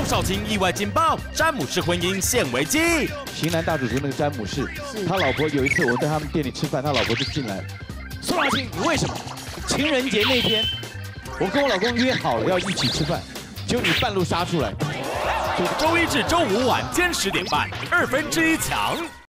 钟少卿意外劲爆，詹姆士婚姻陷危机。 型男大主厨那个詹姆士，他老婆有一次我在他们店里吃饭，他老婆就进来，宋少卿，你为什么情人节那天，我跟我老公约好了要一起吃饭，结果你半路杀出来？ 周一至周五晚间10点半，1/2强。